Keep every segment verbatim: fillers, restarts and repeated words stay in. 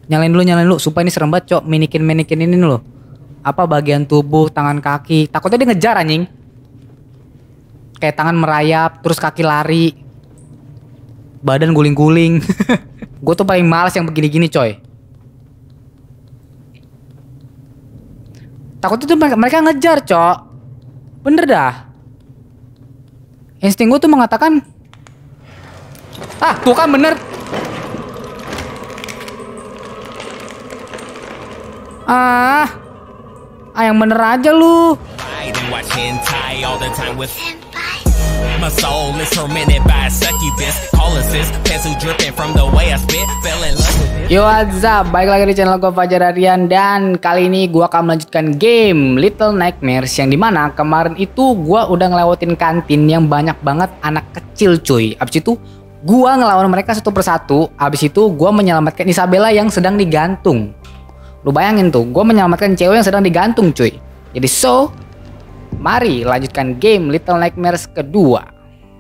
Nyalain dulu, nyalain dulu. Supaya ini serem banget, cok. Minikin-minikin ini loh. Apa bagian tubuh, tangan kaki. Takutnya dia ngejar anjing. Kayak tangan merayap, terus kaki lari. Badan guling-guling. Gue tuh paling males yang begini-gini, coy. Takutnya tuh mereka, mereka ngejar, cok. Bener dah. Insting gue tuh mengatakan, ah, tuh kan bener. Ah, ah yang bener aja lu. My soul is tormented by a succubus. Colossus, pencil dripping from the way I spit. Fell in love with it. Yo, what's up? Baik lagi di channel gue Fajar Ardian. Dan kali ini gue akan melanjutkan game Little Nightmares. Yang dimana kemarin itu gue udah ngelewatin kantin yang banyak banget anak kecil, cuy. Abis itu gue ngelawan mereka satu persatu. Abis itu gue menyelamatkan Isabella yang sedang digantung. Lu bayangin tuh, gue menyelamatkan cewek yang sedang digantung, cuy. Jadi so, mari lanjutkan game Little Nightmares kedua.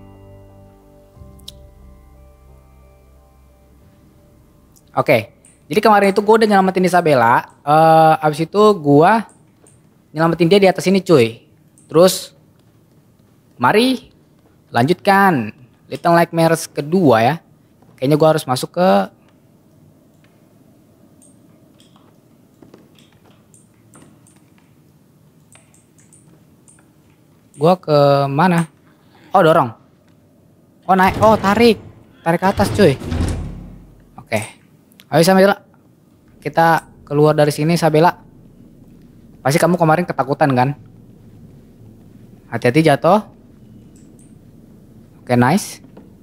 Oke, jadi kemarin itu gue udah nyelamatin Isabella. Uh, abis itu gue nyelamatin dia di atas ini, cuy. Terus, mari lanjutkan Little Nightmares kedua ya. Kayaknya gue harus masuk ke Gua ke mana? Oh, dorong. Oh, naik. Oh, tarik. Tarik ke atas, cuy. Oke. Ayo, Isabella. Kita keluar dari sini, Isabella. Pasti kamu kemarin ketakutan, kan? Hati-hati jatuh. Oke, nice.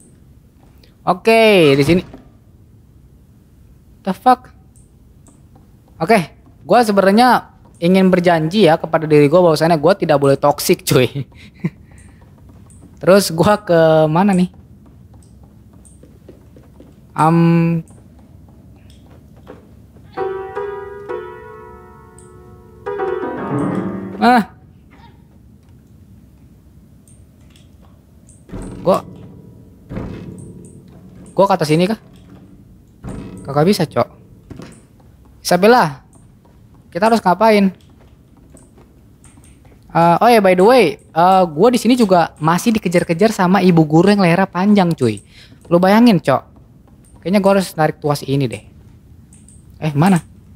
Oke, di sini. The fuck? Oke, gua sebenarnya ingin berjanji ya kepada diri gue bahwasannya gue tidak boleh toksik, cuy. Terus gue ke mana nih? Um, ah, gue, gue ke atas sini kah? Kakak bisa, cok. Isabella. Kita harus ngapain? Uh, oh ya, by the way, uh, gue di sini juga masih dikejar-kejar sama ibu guru yang lehernya panjang, cuy. Lu bayangin, cok. Kayaknya gue harus narik tuas ini deh. Eh, mana?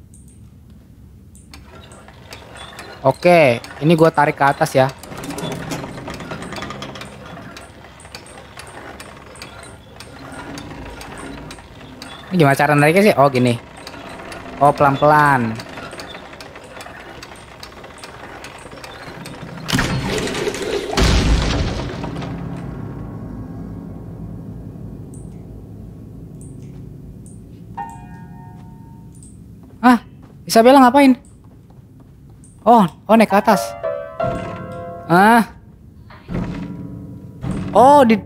Oke, ini gue tarik ke atas ya. Ini gimana cara nariknya sih? Oh, gini. Oh, pelan-pelan. Ah, Isabella ngapain? Oh, oh naik ke atas. Ah. Oh, di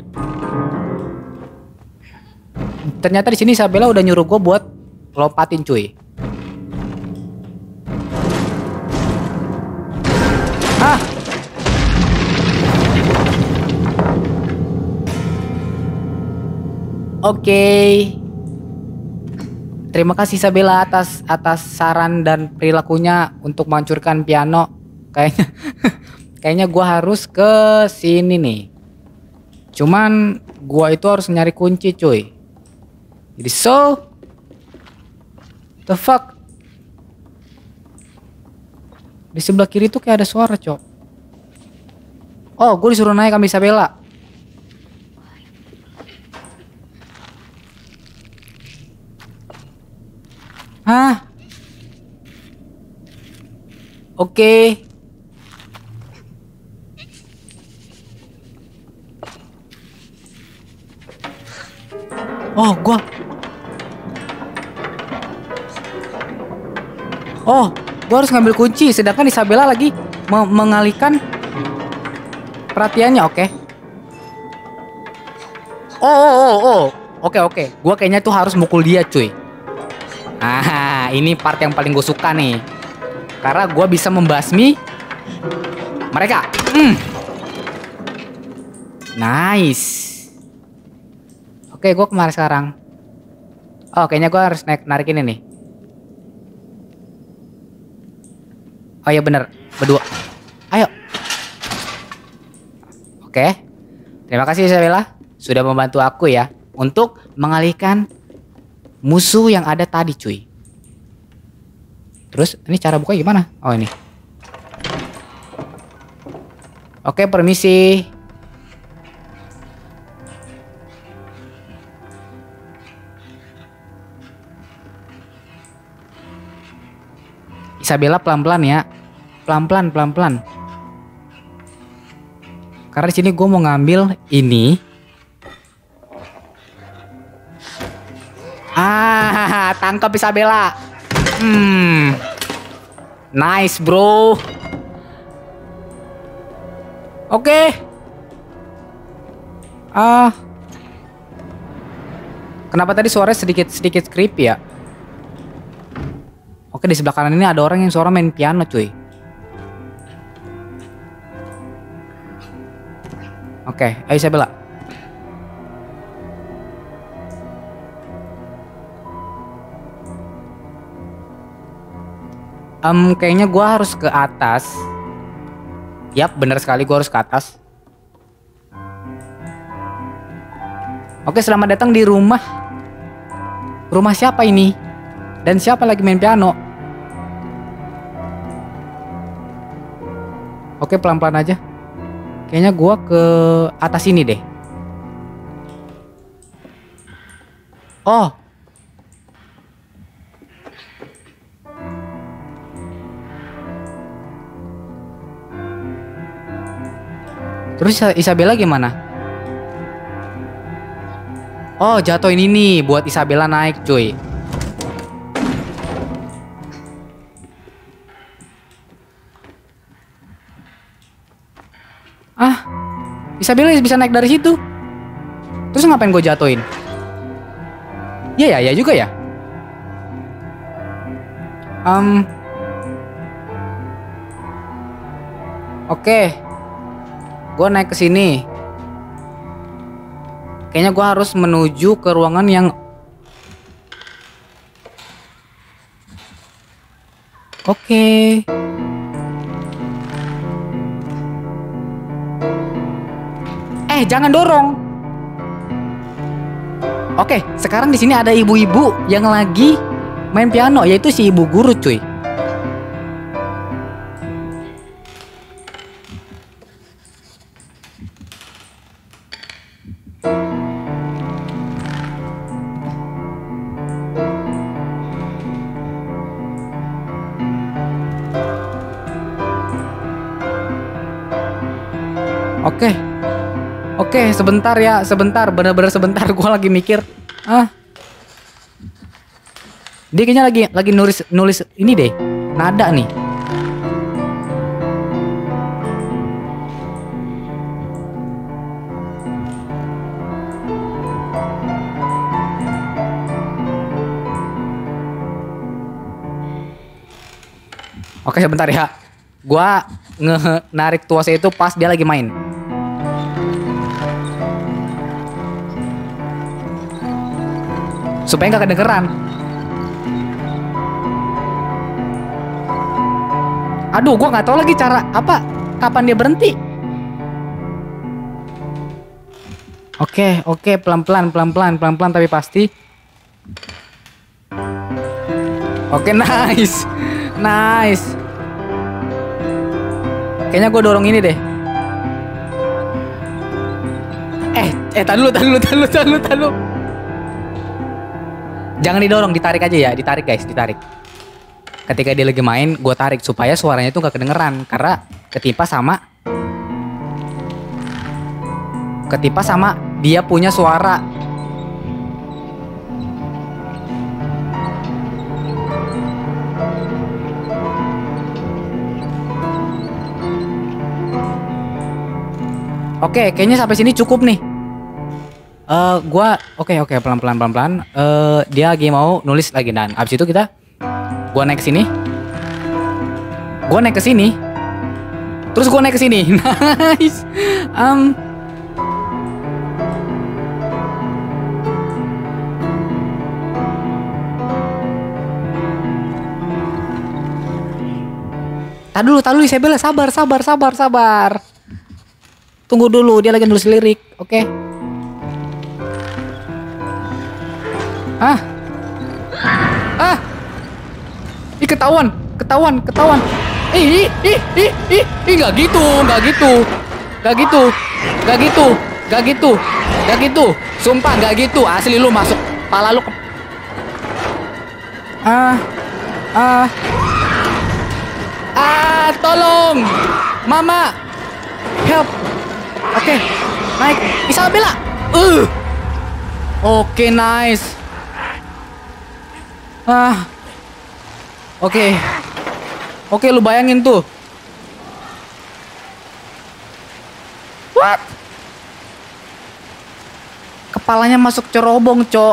ternyata di sini Isabella udah nyuruh gue buat lompatin, cuy. Ah. Oke. Okay. Terima kasih Isabella atas atas saran dan perilakunya untuk menghancurkan piano. Kayaknya kayaknya gua harus ke sini nih. Cuman gua itu harus nyari kunci, cuy. Jadi so the fuck. Di sebelah kiri tuh kayak ada suara, cok. Oh, gue disuruh naik sama Isabella. Hah? Oke. Oh, gua. Oh, gua harus ngambil kunci. Sedangkan Isabella lagi me mengalihkan perhatiannya. Oke. Oh, oh, oh, oh. Oke, oke. Gua kayaknya tuh harus mukul dia, cuy. Ah, ini part yang paling gue suka nih. Karena gue bisa membasmi mereka. Mm. Nice. Oke, gue kemana sekarang? Oh, kayaknya gue harus naik narik ini nih. Oh iya bener, berdua. Ayo. Oke. Terima kasih Isabella sudah membantu aku ya untuk mengalihkan musuh yang ada tadi cuy. Terus ini cara buka gimana? Oh ini. Oke, permisi. Isabella pelan-pelan ya. Pelan-pelan, pelan-pelan. Karena di sini gue mau ngambil ini. Ah, tangkap Isabella. Hmm. Nice, bro. Oke. Ah. Kenapa tadi suaranya sedikit-sedikit creepy ya? Oke, di sebelah kanan ini ada orang yang suara main piano, cuy. Oke, ayo Isabella. Um, kayaknya gua harus ke atas. Yap, bener sekali gua harus ke atas. Oke, selamat datang di rumah. Rumah siapa ini? Dan siapa lagi main piano? Oke, pelan-pelan aja. Kayaknya gua ke atas ini deh. Oh. Terus Isabella gimana? Oh, jatuhin ini buat Isabella naik, cuy. Ah, Isabella bisa naik dari situ. Terus ngapain gue jatuhin? Iya ya, ya juga ya. Um, Oke, gue naik ke sini. Kayaknya gue harus menuju ke ruangan yang Oke. Eh, jangan dorong. Oke, sekarang di sini ada ibu-ibu yang lagi main piano, yaitu si ibu guru, cuy. Oke, oke, sebentar ya, sebentar, bener-bener sebentar, gue lagi mikir, ah, dia kayaknya lagi lagi nulis nulis ini deh, nada nih. Oke, sebentar ya, gue nge-narik tuasnya itu pas dia lagi main. Supaya nggak kedengeran. Aduh, gua nggak tahu lagi cara apa, kapan dia berhenti. Oke, oke, pelan-pelan, pelan-pelan, pelan-pelan tapi pasti. Oke, nice, nice. Kayaknya gue dorong ini deh. Eh, eh, tahan dulu, tahan dulu, tahan dulu, tahan dulu, tahan dulu. Jangan didorong, ditarik aja ya, ditarik guys, ditarik. Ketika dia lagi main, gue tarik supaya suaranya tuh gak kedengeran. Karena ketimpa sama Ketimpa sama dia punya suara. Oke, kayaknya sampai sini cukup nih. Eh, uh, gua oke okay, oke okay, pelan-pelan pelan-pelan. Eh, uh, dia lagi mau nulis lagi dan abis itu kita gua naik ke sini. Gua naik ke sini. Terus gua naik ke sini. Nice. Um Tadi dulu, tadi dulu Isabella, sabar, sabar, sabar, sabar. Tunggu dulu, dia lagi nulis lirik, oke? Okay? Ah, ah, ih ketahuan, ketahuan, ketahuan. Ih, ih, ih, ih, ih, ih, nggak gitu, nggak gitu, nggak gitu, nggak gitu, nggak gitu, nggak gitu. Sumpah nggak gitu, asli lu masuk, pala lu. Ke... Ah, ah. Ah, tolong, Mama, help. Oke, okay. Naik, Isabella. Uh, oke, okay, nice. Ah, oke, okay. Oke, okay, lu bayangin tuh. What? Kepalanya masuk cerobong, cok.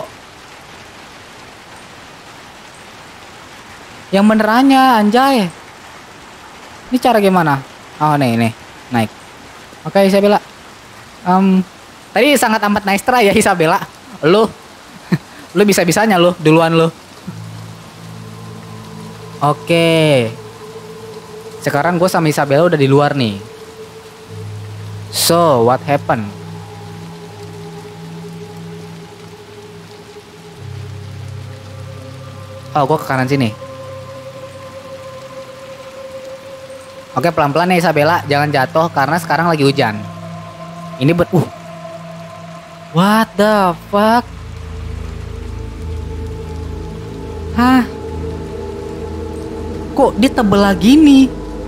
Yang benerannya, anjay. Ini cara gimana? Oh nih nih naik. Oke okay, Isabella. Um, tadi sangat amat nice try ya Isabella. Lu, lu bisa bisanya lu duluan lu. Oke. Okay. Sekarang gue sama Isabella udah di luar nih. So what happened? Oh gue ke kanan sini. Oke pelan-pelan ya Isabella, jangan jatuh karena sekarang lagi hujan. Ini ber... Uh. What the fuck? Hah? Kok dia terbelah gini?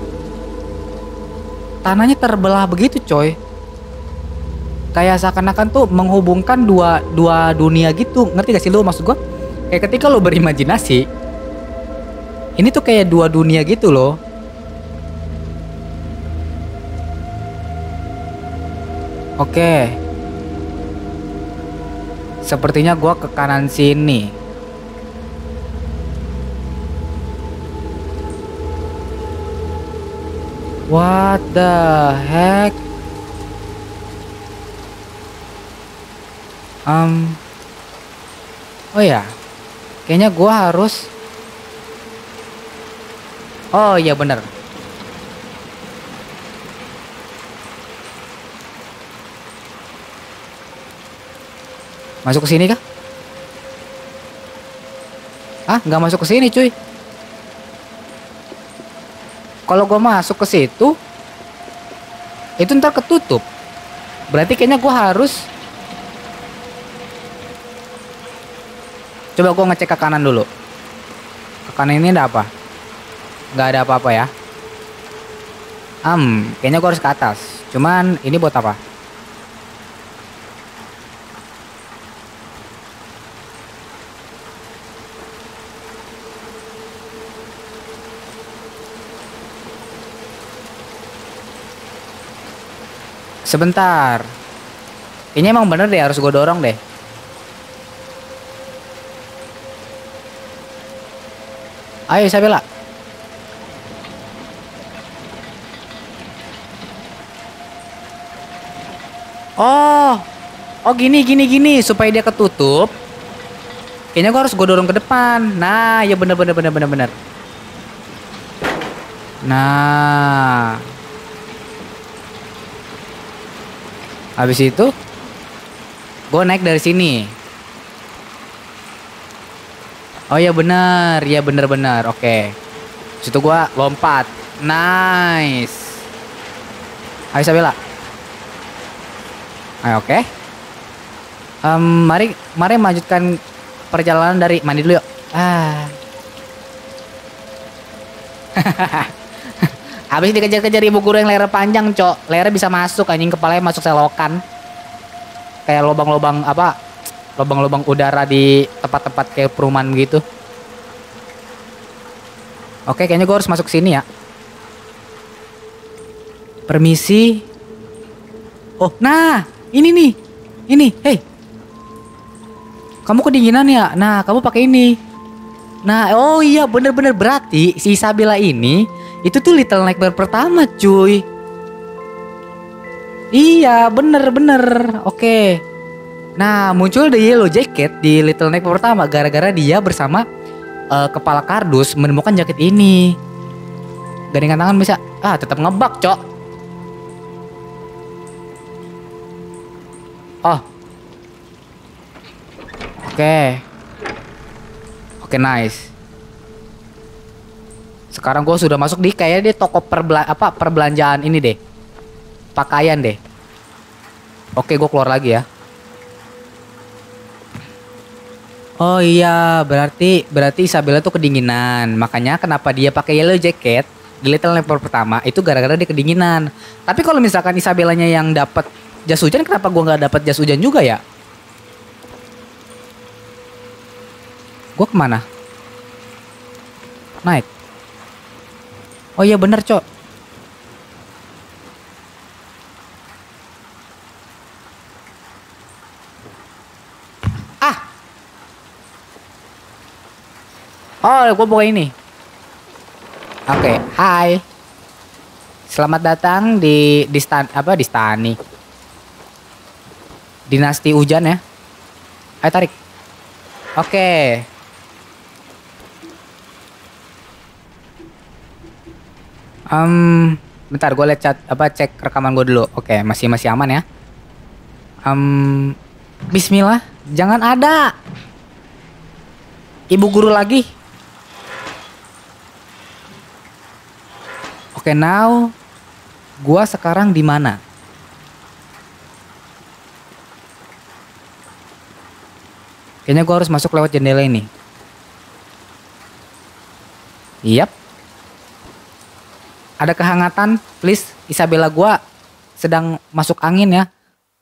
Tanahnya terbelah begitu coy. Kayak seakan-akan tuh menghubungkan dua, dua dunia gitu. Ngerti gak sih lu maksud gue? Kayak ketika lu berimajinasi, ini tuh kayak dua dunia gitu loh. Oke. Sepertinya gua ke kanan sini. What the heck? Um. Oh ya. Kayaknya gua harus. Oh iya bener. Masuk ke sini kah? Ah, nggak masuk ke sini, cuy. Kalau gua masuk ke situ, itu ntar ketutup. Berarti kayaknya gua harus. Coba gua ngecek ke kanan dulu. Ke kanan ini ada apa? Nggak ada apa-apa ya. Um, kayaknya gua harus ke atas. Cuman ini buat apa? Sebentar. Kayaknya emang bener deh harus gue dorong deh. Ayo Isabella. Oh. Oh gini gini gini supaya dia ketutup. Kayaknya gue harus gue dorong ke depan. Nah, ya bener bener bener bener bener. Nah. Habis itu gue naik dari sini. Oh ya benar, ya benar-benar. Oke. Situ gue lompat. Nice. Ayo Isabella. Ayo oke. Okay. Um, mari mari melanjutkan perjalanan dari mandi dulu yuk. Ah. Habis dikejar-kejar ibu guru yang leher panjang, cok. Lehernya bisa masuk, anjing, kepalanya masuk selokan. Kayak lubang-lubang apa? Lubang-lubang udara di tempat-tempat kayak perumahan gitu. Oke, kayaknya gue harus masuk sini ya. Permisi. Oh, nah, ini nih. Ini, hey. Kamu kedinginan ya? Nah, kamu pakai ini. Nah, oh iya bener-bener berarti si Isabella ini itu tuh Little Nightmare pertama cuy. Iya bener-bener. Oke. Nah muncul The Yellow Jacket di Little Nightmare pertama gara-gara dia bersama uh, kepala kardus menemukan jaket ini. Gandengan tangan bisa. Ah, tetap ngebug, Cok. Oh. Oke. Oke, nice. Sekarang gue sudah masuk di kayak di toko perbela apa perbelanjaan ini deh. Pakaian deh. Oke, gue keluar lagi ya. Oh iya, berarti berarti Isabella tuh kedinginan. Makanya kenapa dia pakai yellow jacket di Little Nightmare pertama itu gara-gara dia kedinginan. Tapi kalau misalkan Isabellanya yang dapat jas hujan, kenapa gua nggak dapat jas hujan juga ya? Gua kemana? Naik. Oh iya bener, Cok. Ah. Oh, gue bawa ini. Oke, okay, hai. Selamat datang di di stan apa di stani. Dinasti hujan ya. Ayo tarik. Oke. Okay. Um, bentar gue lihat chat apa cek rekaman gue dulu. Oke, okay, masih masih aman ya. Um, Bismillah, jangan ada ibu guru lagi. Oke, okay, now gua sekarang di mana? Kayaknya gua harus masuk lewat jendela ini. Yap. Ada kehangatan, please. Isabella gua sedang masuk angin ya.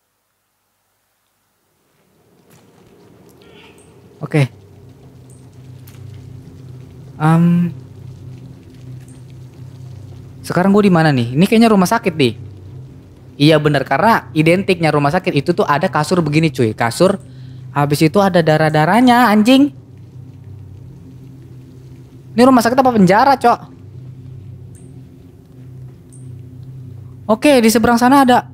Oke. Okay. Um, sekarang gue di mana nih? Ini kayaknya rumah sakit deh. Iya bener, karena identiknya rumah sakit itu tuh ada kasur begini cuy. Kasur, habis itu ada darah-darahnya anjing. Ini rumah sakit apa penjara, Cok? Oke, di seberang sana ada.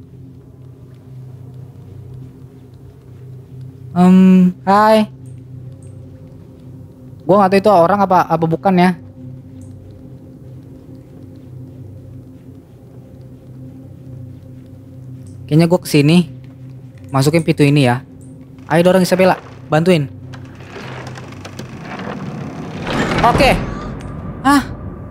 Um, hai. Gua nggak tahu itu orang apa apa bukan ya. Kayaknya gue kesini, masukin pintu ini ya. Ayo dorong Isabella, bantuin. Oke. Ah.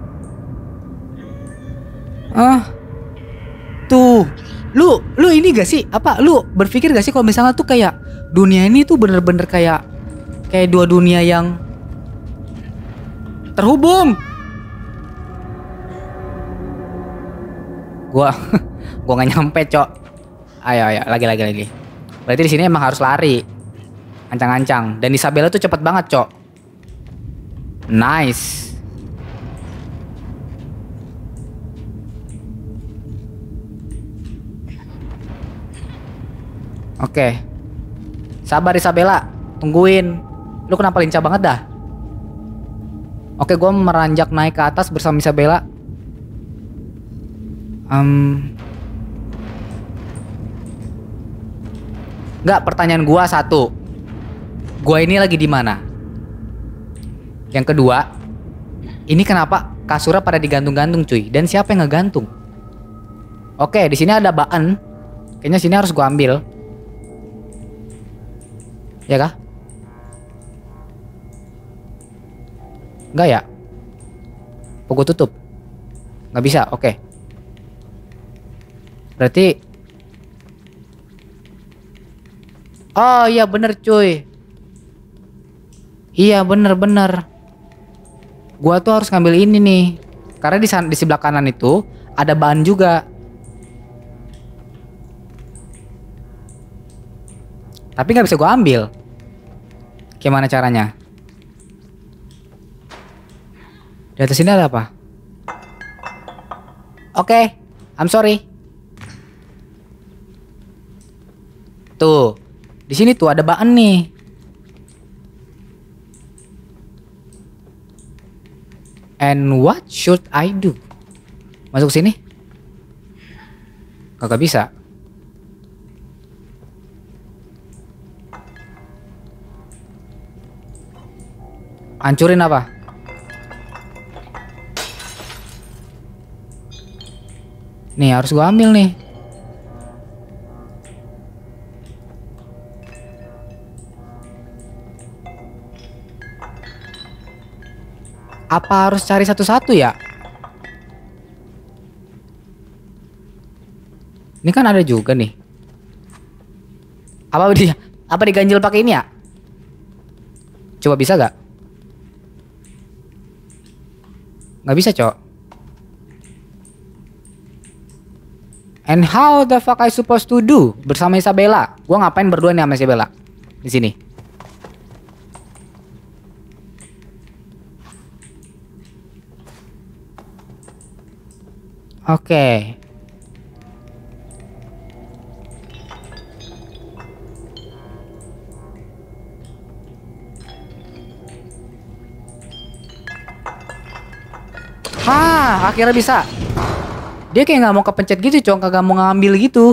Ah. Tuh, lu, lu ini gak sih? Apa lu berpikir gak sih kalau misalnya tuh kayak dunia ini tuh bener-bener kayak kayak dua dunia yang terhubung. Gua, gua nggak nyampe, Cok. Ayo, ayo, lagi, lagi, lagi. Berarti di sini emang harus lari, ancang-ancang. Dan Isabella tuh cepet banget, Cok. Nice. Oke. Sabar Isabella, tungguin. Lu kenapa lincah banget dah? Oke, gue meranjak naik ke atas bersama Isabella. Um, Nggak, pertanyaan gue satu. Gue ini lagi di mana? Yang kedua, ini kenapa kasurnya pada digantung-gantung cuy? Dan siapa yang ngegantung? Oke, di sini ada baan. Kayaknya sini harus gue ambil. Ya kah? Enggak ya? Pukul tutup. Nggak bisa, oke. Berarti oh iya bener cuy. Iya bener-bener. Gua tuh harus ngambil ini nih. Karena di, di sebelah kanan itu ada bahan juga. Tapi nggak bisa gua ambil. Gimana caranya? Di atas sini ada apa? Oke, okay, I'm sorry. Tuh, di sini tuh ada bahan nih. And what should I do? Masuk sini? Kagak bisa. Hancurin apa? Nih harus gua ambil nih. Apa harus cari satu-satu ya? Ini kan ada juga nih. Apa dia? Apa diganjel pakai ini ya? Coba bisa gak? Nggak bisa, cok. And how the fuck I supposed to do bersama Isabella? Gua ngapain berdua nih sama Isabella di sini? Oke. Okay. Hah, akhirnya bisa. Dia kayak nggak mau kepencet gitu, cong, kagak mau ngambil gitu.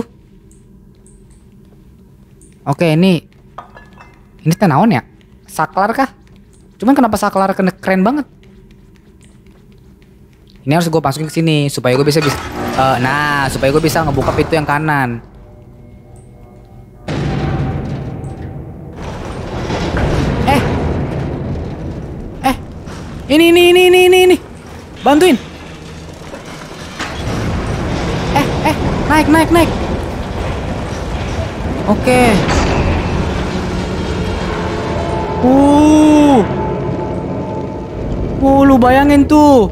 Oke, ini ini tenawan ya? Saklar kah? Cuman kenapa saklar keren banget? Ini harus gue masukin ke sini supaya gue bisa bisa. Uh, nah, supaya gue bisa ngebuka pintu yang kanan. Eh, eh, ini ini ini ini ini, ini. Bantuin. Eh, eh, naik naik naik. Oke. Uh, uh, lu bayangin tuh.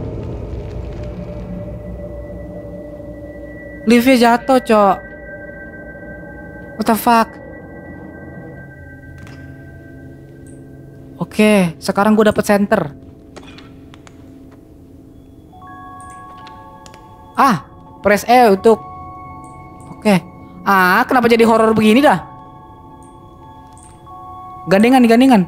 Liftnya jatuh, cok. What the fuck? Oke, sekarang gue dapet center. Ah, press E untuk. Oke. Ah, kenapa jadi horor begini dah? Gandengan, gandengan.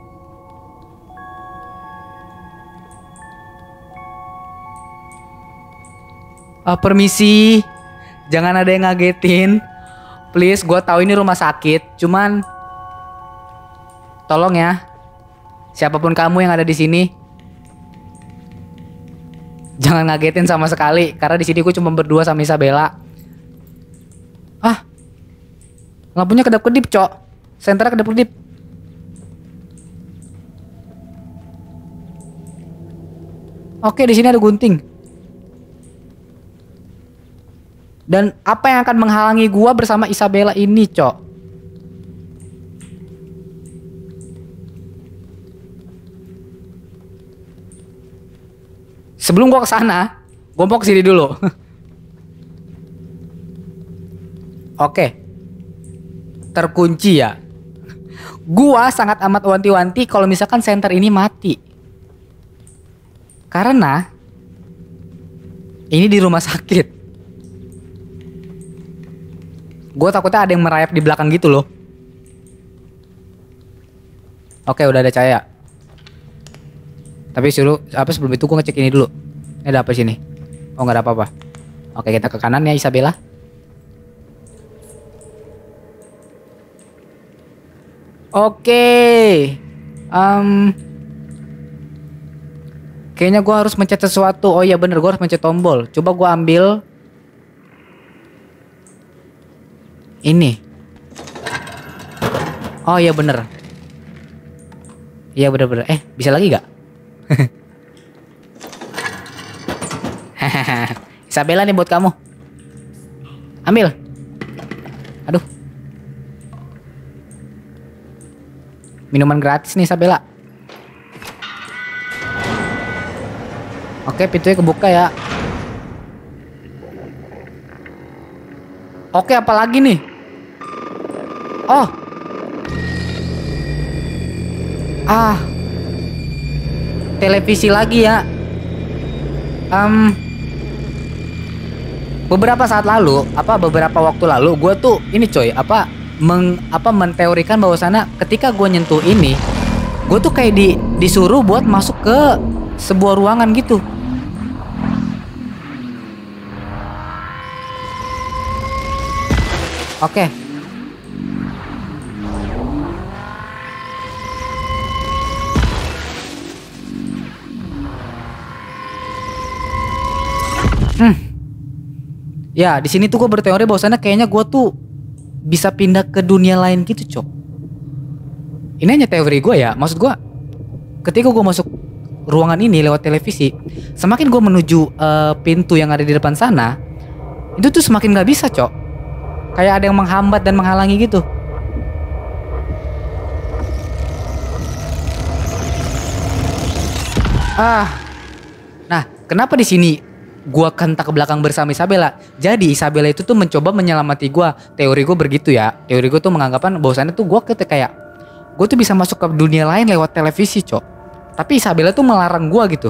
Uh, permisi. Jangan ada yang ngagetin. Please, gue tahu ini rumah sakit. Cuman tolong ya, siapapun kamu yang ada di sini, jangan ngagetin sama sekali. Karena di sini gue cuma berdua sama Isabella. Ah, lampunya kedap-kedip, cok. Senternya kedap-kedip. Oke, di sini ada gunting. Dan apa yang akan menghalangi gua bersama Isabella ini, cok? Sebelum gua kesana, gua mau kesini dulu. Oke, terkunci ya. Gua sangat amat wanti-wanti kalau misalkan senter ini mati, karena ini di rumah sakit. Gue takutnya ada yang merayap di belakang gitu loh. Oke, udah ada cahaya. Tapi suruh apa sebelum itu gue ngecek ini dulu. Ini ada apa sini? Oh, nggak ada apa-apa. Oke, kita ke kanan ya, Isabella. Oke. Um, kayaknya gue harus mencet sesuatu. Oh iya bener, gue harus mencet tombol. Coba gue ambil ini. Oh iya bener. Iya bener-bener. Eh, bisa lagi gak? Isabella nih buat kamu. Ambil. Aduh. Minuman gratis nih, Isabella. Oke, pintunya kebuka ya. Oke, apa lagi nih? Oh. Ah. Televisi lagi ya. Um, beberapa saat lalu, apa beberapa waktu lalu, gue tuh ini coy, apa meng, apa menteorikan bahwasannya ketika gue nyentuh ini, gue tuh kayak di, disuruh buat masuk ke sebuah ruangan gitu. Oke. Hmm. Ya, di sini tuh gue berteori bahwasannya kayaknya gue tuh bisa pindah ke dunia lain gitu, Cok. Ini hanya teori gue ya. Maksud gue, ketika gue masuk ruangan ini lewat televisi, semakin gue menuju uh, pintu yang ada di depan sana, itu tuh semakin gak bisa, Cok. Kayak ada yang menghambat dan menghalangi gitu. Ah. Nah, kenapa di sini gua kentak ke belakang bersama Isabella? Jadi Isabella itu tuh mencoba menyelamati gua. Teori gua begitu ya. Teori gua tuh menganggapan bahwasannya tuh gua ketika kayak gua tuh bisa masuk ke dunia lain lewat televisi, Cok. Tapi Isabella tuh melarang gua gitu.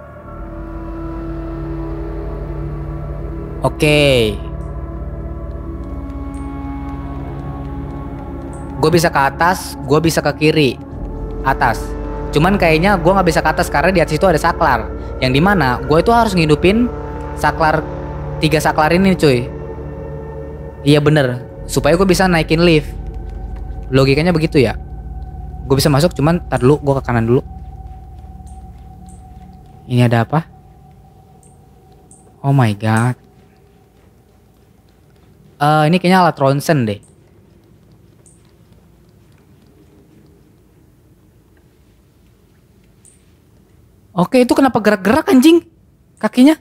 Oke. Gua bisa ke atas, gua bisa ke kiri. Atas. Cuman kayaknya gue nggak bisa ke atas karena di atas itu ada saklar. Yang dimana gue itu harus ngidupin saklar, tiga saklar ini cuy. Iya bener, supaya gue bisa naikin lift. Logikanya begitu ya. Gue bisa masuk, cuman tar dulu gue ke kanan dulu. Ini ada apa? Oh my god. Uh, ini kayaknya alat ronsen deh. Oke, itu kenapa gerak-gerak anjing? Kakinya?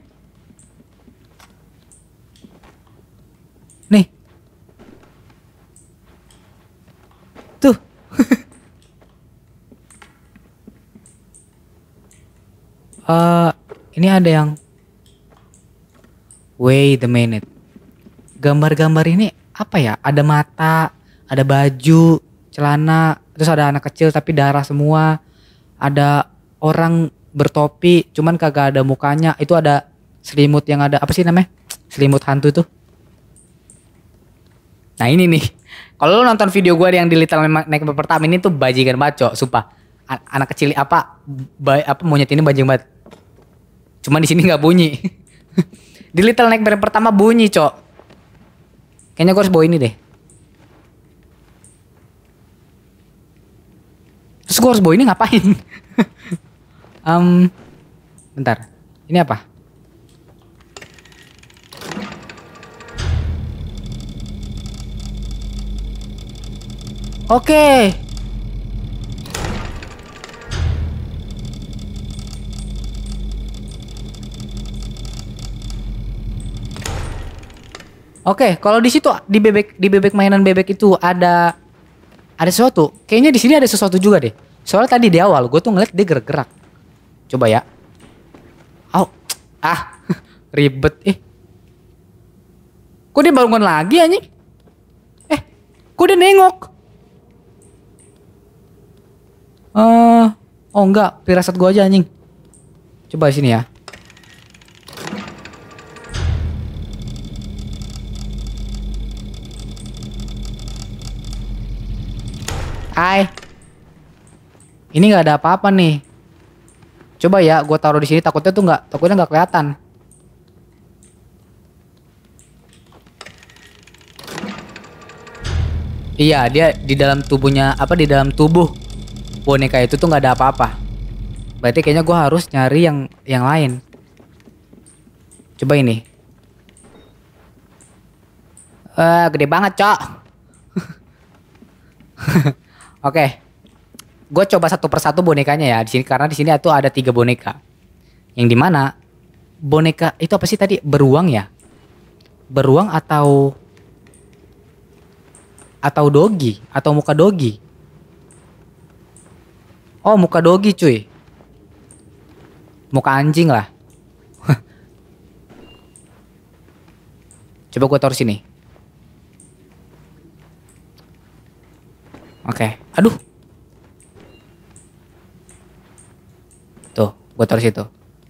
Nih. Tuh. uh, ini ada yang wait a minute. Gambar-gambar ini apa ya? Ada mata, ada baju, celana, terus ada anak kecil tapi darah semua. Ada orang bertopi cuman kagak ada mukanya. Itu ada selimut yang ada apa sih namanya, selimut hantu tuh. Nah ini nih, kalau lo nonton video gue yang di Little Nightmares pertama ini tuh bajingan banget, Cok, sumpah. A anak kecil apa bay, apa monyet ini bajing banget. Cuman di sini nggak bunyi. Di Little Nightmares pertama bunyi, Cok. Kayaknya gue harus bawa ini deh. Terus gue harus bawa ini ngapain? Um, bentar, ini apa? Oke. Oke, kalau di situ di bebek di bebek mainan bebek itu ada ada sesuatu. Kayaknya di sini ada sesuatu juga deh. Soalnya tadi di awal gue tuh ngeliat dia gerak-gerak. Coba ya. Oh, ah, ribet. Eh, kok dia bangun lagi anjing? Eh, kok dia nengok? Eh, uh, oh enggak, firasat gua aja anjing. Coba sini ya. Hai. Ini nggak ada apa-apa nih. Coba ya, gue taruh di sini, takutnya tuh nggak, takutnya nggak kelihatan. Iya, dia di dalam tubuhnya, apa di dalam tubuh boneka itu tuh nggak ada apa-apa. Berarti kayaknya gue harus nyari yang yang lain. Coba ini. Eh, uh, gede banget, Cok. Oke. Okay. Gue coba satu persatu bonekanya ya di sini karena di sini itu ada tiga boneka. Yang dimana boneka itu apa sih tadi, beruang ya? Beruang atau atau dogi atau muka dogi? Oh muka dogi cuy. Muka anjing lah. Coba gue taruh sini. Oke. Aduh. Tuh, gue taruh situ.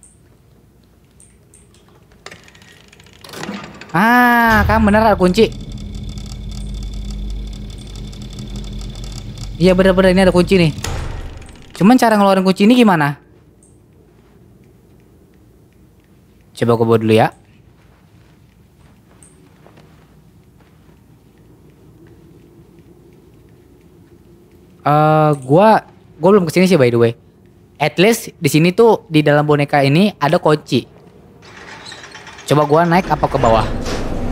Ah, kan bener ada kunci. Iya bener-bener ini ada kunci nih. Cuman cara ngeluarin kunci ini gimana? Coba gue bawa dulu ya. Eh, uh, gua gua belum kesini sih by the way. At least di sini tuh di dalam boneka ini ada kunci. Coba gua naik apa ke bawah?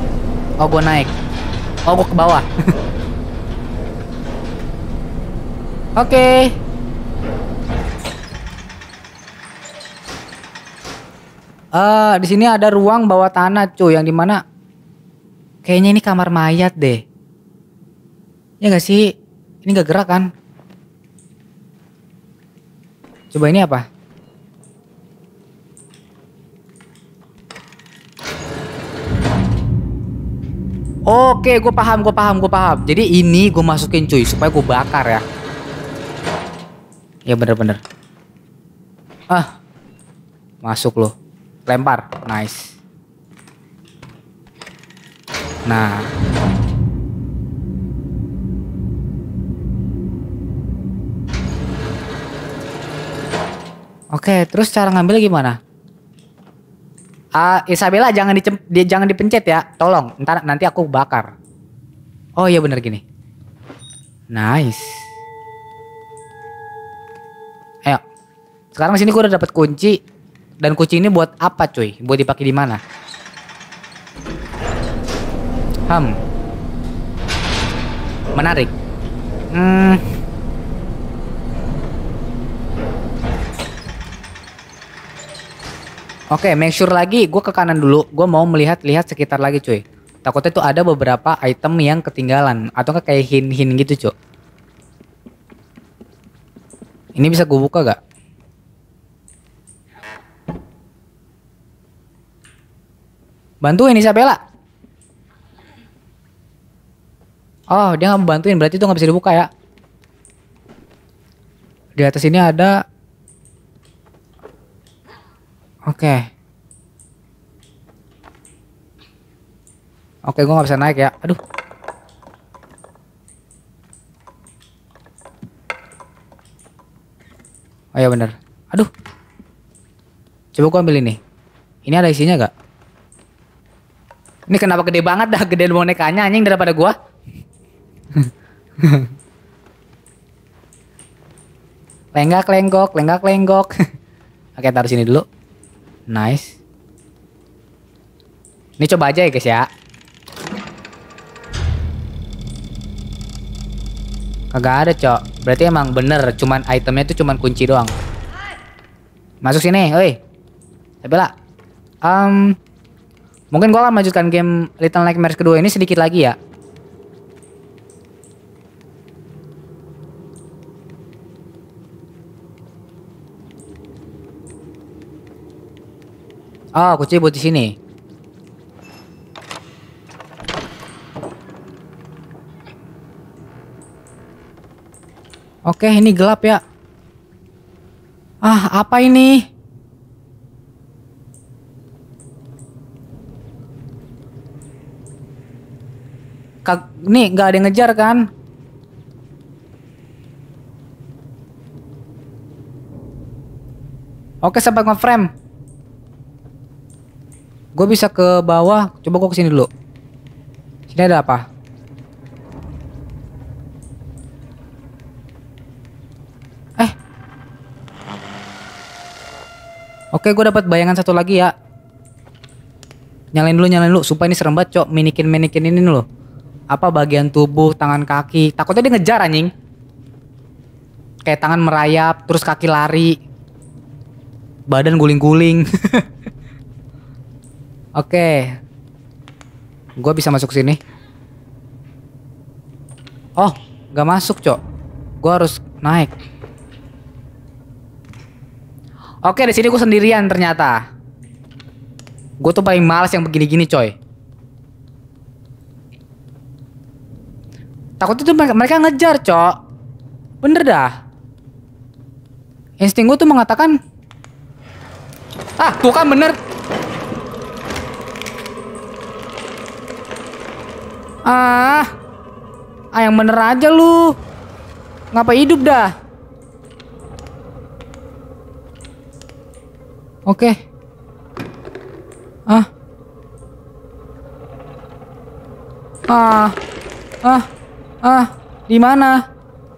Oh, gue naik. Oh, gue ke bawah. Oke. Okay. Uh, di sini ada ruang bawah tanah, cuy, yang dimana kayaknya ini kamar mayat deh. Ya gak sih? Ini gak gerak kan? Coba ini apa? Oke, gue paham, gue paham, gue paham. Jadi ini gue masukin, cuy, supaya gue bakar ya. Ya bener-bener. Ah, masuk loh. Lempar, nice. Nah. Oke, terus cara ngambil gimana? Ah, uh, Isabella jangan dicem dia jangan dipencet ya, tolong. Ntar nanti aku bakar. Oh iya bener gini. Nice. Ayo. Sekarang sini gue udah dapet kunci. Dan kunci ini buat apa, cuy? Buat dipakai di mana? Hmm. Menarik. Hmm. Oke, okay, make sure lagi. Gue ke kanan dulu. Gue mau melihat-lihat sekitar lagi, cuy. Takutnya tuh ada beberapa item yang ketinggalan atau kayak hin-hin gitu, cuy. Ini bisa gue buka gak? Bantuin Isabella. Oh, dia nggak mau bantuin, berarti itu nggak bisa dibuka ya. Di atas ini ada. Oke. Oke, gue nggak bisa naik ya. Aduh. Oh ya bener. Aduh. Coba gue ambil ini. Ini ada isinya gak? Ini kenapa gede banget dah, gedean bonekanya anjing daripada gua. Lenggak lenggok, lenggak lenggok. Oke, taruh sini dulu. Nice. Ini coba aja ya guys ya. Kagak ada, Cok. Berarti emang bener, cuman itemnya tuh cuman kunci doang. Masuk sini, oi. Sabella. Um, Mungkin gue akan melanjutkan game Little Nightmares kedua ini sedikit lagi ya. Oh, kunci buat di sini. Oke, ini gelap ya. Ah, apa ini? Kag nih nggak ada yang ngejar kan? Oke, sempat nge-frame. Gue bisa ke bawah. Coba gue kesini dulu. Sini ada apa? Eh. Oke, gue dapat bayangan satu lagi ya. Nyalain dulu, nyalain dulu. Supaya ini serem banget, Cok. Minikin-minikin ini loh. Apa bagian tubuh, tangan, kaki. Takutnya dia ngejar anjing. Kayak tangan merayap, terus kaki lari. Badan guling-guling. Oke. Gue bisa masuk sini. Oh, gak masuk, Cok. Gue harus naik. Oke, di sini gue sendirian ternyata. Gue tuh paling males yang begini-gini, coy. Takutnya tuh mereka ngejar, Cok. Bener dah. Insting gue tuh mengatakan, ah, tuh kan bener. Ah, ah yang bener aja lu. Ngapa hidup dah? Oke. Ah. Ah. Ah. Ah, di mana?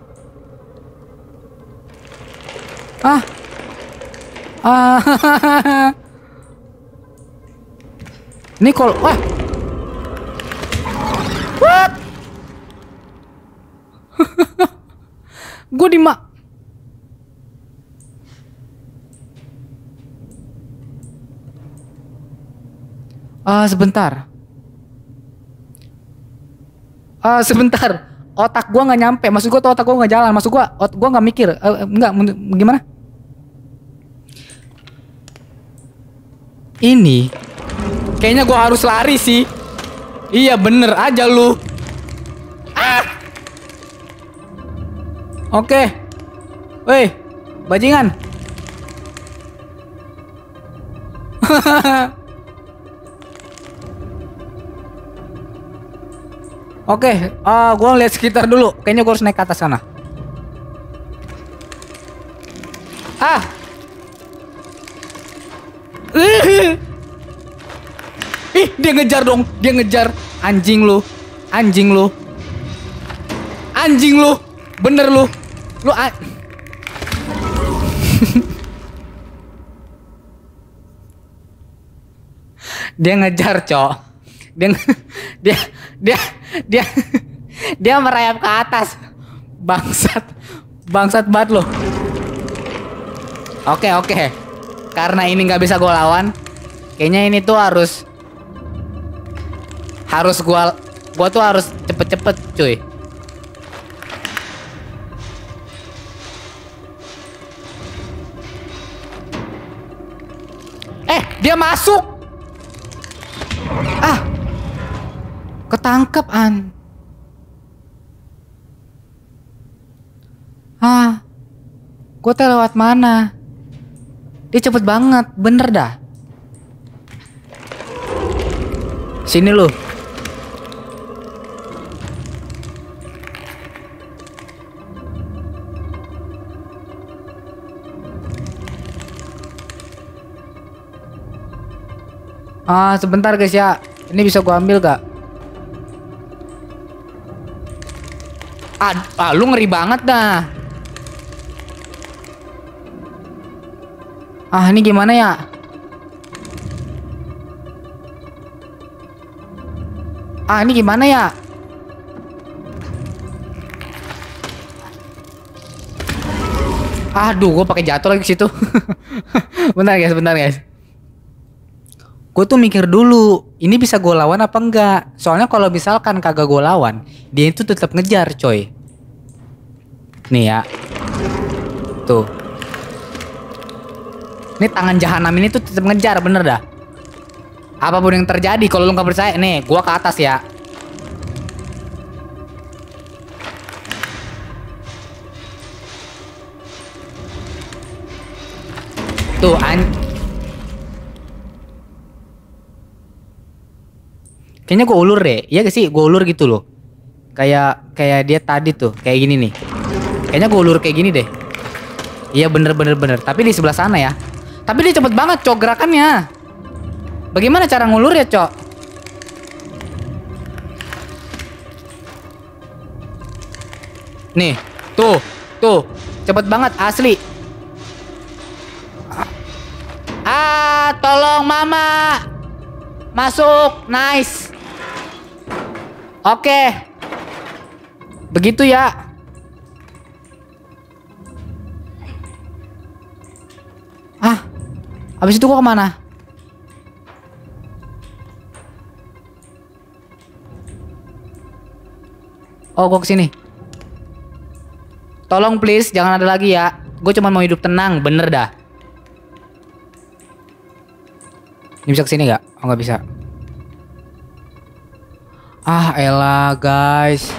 Ah. Ah. Ini kol, wah. Gue di ma... Ah, uh, sebentar. Ah, uh, sebentar. Otak gua nggak nyampe. Maksud gua tuh otak gua nggak jalan. Maksud gua, ot gua nggak mikir. Uh, enggak, gimana? Ini kayaknya gua harus lari sih. Iya bener aja lu. Ah. Oke. Woi, bajingan. Oke, uh, gue lihat sekitar dulu. Kayaknya gue harus naik ke atas sana. Ah, ih, dia ngejar dong, dia ngejar. Anjing lu, anjing lu, anjing lu, bener lu, lu. A dia ngejar, cok. Dia, dia, dia, dia, dia merayap ke atas. Bangsat, bangsat banget lo. Oke, oke. Karena ini nggak bisa gue lawan, kayaknya ini tuh harus, harus gue, gue tuh harus cepet-cepet, cuy. Eh, dia masuk. Ah. Ketangkep an. Ah, gue teh lewat mana? Dia cepet banget, bener dah. Sini lu. Ah, sebentar guys ya. Ini bisa gua ambil gak? Ah, ah, lu ngeri banget dah. Ah, ini gimana ya? Ah, ini gimana ya? Aduh, gue pakai jatuh lagi ke situ. Bentar guys, bentar guys. Gue tuh mikir dulu, ini bisa gue lawan apa enggak? Soalnya kalau misalkan kagak gue lawan, dia itu tetap ngejar, coy. Nih ya. Tuh. Ini tangan jahanam ini tuh tetap ngejar, bener dah. Apapun yang terjadi, kalau lu nggak percaya, nih, gue ke atas ya. Tuh, an kayaknya gue ulur deh. Iya gak sih? Gue ulur gitu loh. Kayak kayak dia tadi tuh. Kayak gini nih. Kayaknya gue ulur kayak gini deh. Iya bener bener bener. Tapi di sebelah sana ya. Tapi dia cepet banget cok gerakannya. Bagaimana cara ngulur ya cok? Nih. Tuh. Tuh. Cepet banget asli. Ah, tolong mama. Masuk. Nice. Oke. Begitu ya. Ah. Habis itu gua kemana? Oh, gua kesini. Tolong please, jangan ada lagi ya. Gue cuma mau hidup tenang, bener dah. Ini bisa kesini gak? Oh, nggak bisa. Ah, elah guys.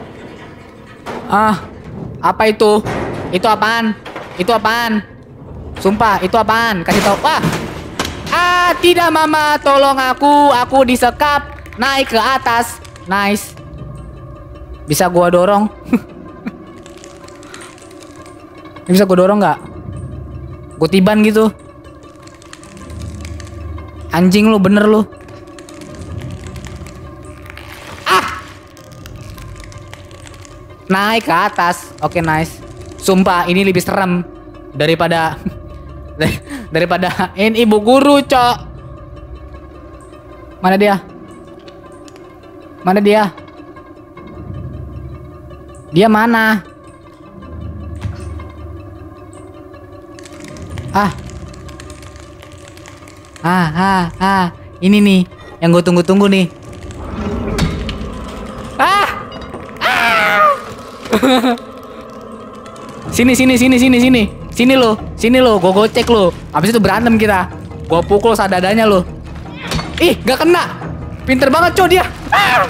Ah, apa itu? Itu apaan? Itu apaan? Sumpah, itu apaan? Kasih tahu. Wah. Ah, tidak mama, tolong aku. Aku disekap. Naik ke atas. Nice. Bisa gua dorong? Ini bisa gua dorong nggak? Gua tiban gitu. Anjing lu, bener lu. Ah. Naik ke atas. Oke, nice. Sumpah ini lebih serem daripada daripada ini ibu guru, cok. Mana dia? Mana dia? Dia mana? Ah. Ah, ah, ah. Ini nih yang gue tunggu-tunggu nih. Ah. Ah. Sini, sini, sini, sini, sini. Sini lo, sini lo, gue gocek lo. Habis itu berantem kita. Gue pukul sadadanya lo. Ih, gak kena. Pinter banget cow dia. Ah.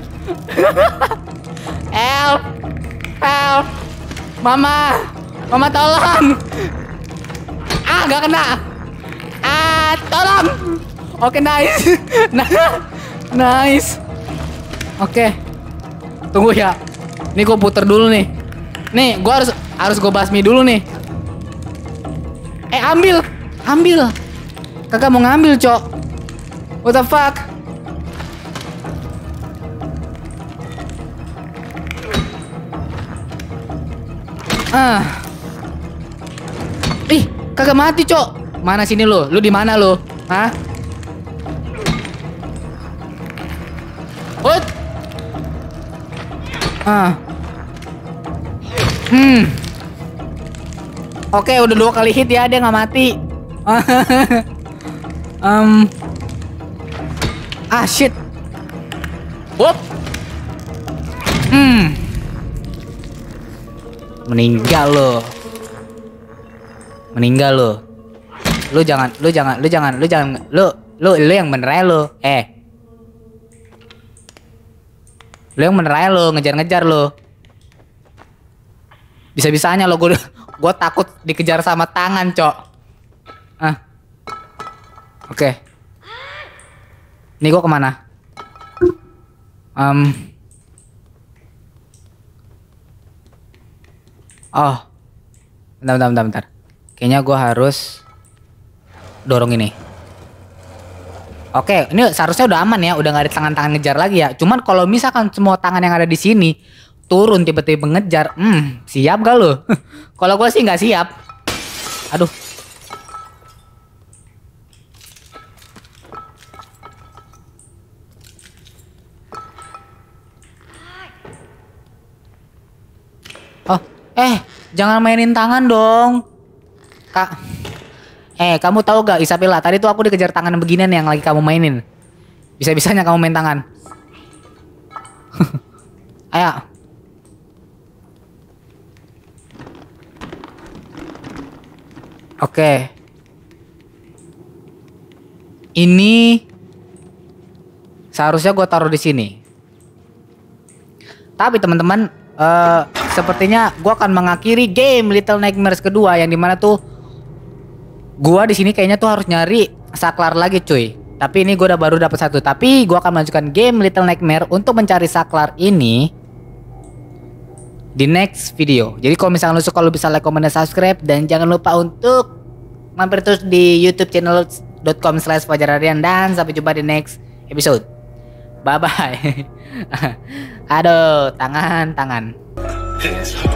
Help. Help. Mama. Mama tolong. Ah, gak kena. Ah, tolong. Oke, nice. Nice. Oke. Tunggu ya. Nih gue puter dulu nih. Nih, gue harus harus gue basmi dulu nih. Eh, ambil. Ambil. Kakak mau ngambil, Cok. What the fuck? Ah. Ih, kagak mati, Cok. Mana sini lo? Lu di mana lo? Hah? Hut. Ah. Hmm. Oke, udah dua kali hit ya, dia nggak mati. um. Ah, shit. Whoop. Hmm. Meninggal lo. Meninggal lo. Lu jangan, lu jangan, lu jangan, lu jangan, lu, lu, lu yang bener aja lu. Eh. Lu yang bener aja lu, ngejar-ngejar lu. Bisa-bisanya lo, gue, gue takut dikejar sama tangan, Cok. Ah. Oke. Okay. Ini gue kemana? Um. Oh. Bentar, bentar, bentar, bentar. Kayaknya gue harus dorong ini. Oke, ini seharusnya udah aman ya, udah nggak ada tangan-tangan ngejar lagi ya. Cuman kalau misalkan semua tangan yang ada di sini turun tiba-tiba ngejar, hmm, siap gak lo? Kalau gue sih nggak siap. Aduh. Oh, eh, jangan mainin tangan dong, Kak. Eh, kamu tahu gak Isabella, tadi tuh aku dikejar tangan beginian yang lagi kamu mainin. Bisa-bisanya kamu main tangan. Ayo. Oke. Ini seharusnya gue taruh di sini. Tapi teman-teman, uh, sepertinya gue akan mengakhiri game Little Nightmares kedua, yang dimana tuh gua di sini kayaknya tuh harus nyari saklar lagi, cuy. Tapi ini gua udah baru dapat satu. Tapi gua akan melanjutkan game Little Nightmare untuk mencari saklar ini di next video. Jadi kalau misalnya lu suka, lu bisa like, comment, dan subscribe. Dan jangan lupa untuk mampir terus di YouTube channel dot com slash fajar ardian. Dan sampai jumpa di next episode. Bye bye. Aduh, tangan, tangan.